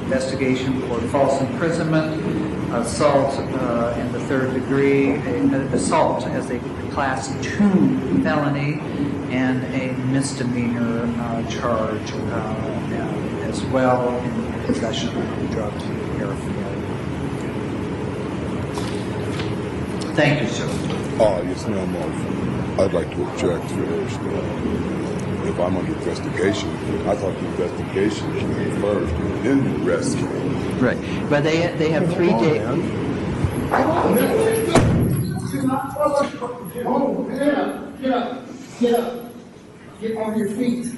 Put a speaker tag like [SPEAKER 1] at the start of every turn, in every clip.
[SPEAKER 1] investigation for false imprisonment, assault in the third degree, assault as a Class 2 felony, and a misdemeanor charge as well in possession of drug paraphernalia. Thank you, sir.
[SPEAKER 2] Yes, ma'am. I'd like to object first. If I'm under investigation, I thought the investigation came first, then the arrest came.
[SPEAKER 1] Right, but they have 3 days.
[SPEAKER 3] Get up. Get on your feet.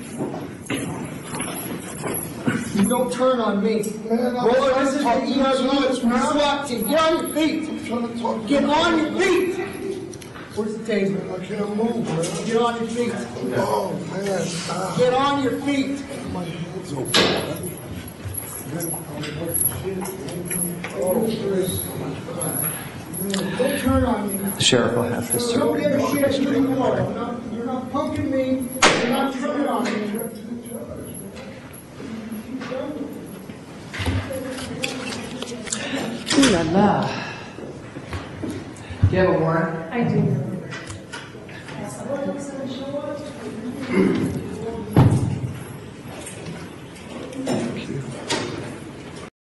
[SPEAKER 3] You don't turn on me. Roller, this is what you do. SWAT team. Get on your feet. Get on your feet. Where's the taser? I can't move, man. Get on your feet. Oh, man. Stop. Get on your feet. My head's open. Don't turn on me.
[SPEAKER 1] The sheriff will have to serve.
[SPEAKER 3] Don't give a shit anymore. You're not punking me. You're not turning on me.
[SPEAKER 1] Ooh la la. Do you have a warrant?
[SPEAKER 4] I do.